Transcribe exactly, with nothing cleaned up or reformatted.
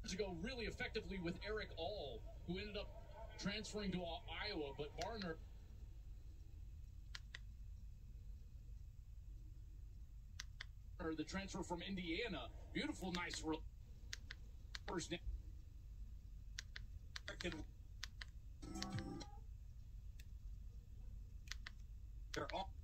to go really effectively with Eric All, who ended up transferring to Iowa, but Barner the transfer from Indiana. Beautiful, nice first down. They're all